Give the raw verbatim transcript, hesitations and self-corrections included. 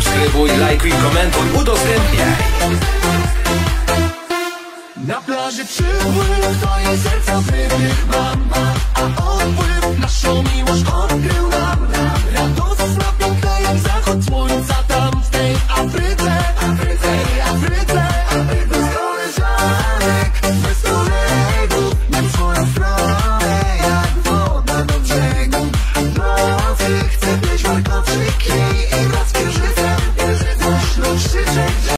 subskrybuj, lajkuj, komentuj, udostępniaj. Na plaży przypływ, twoje serca wybrych mam, a odpływ naszą miłość odkrył nam.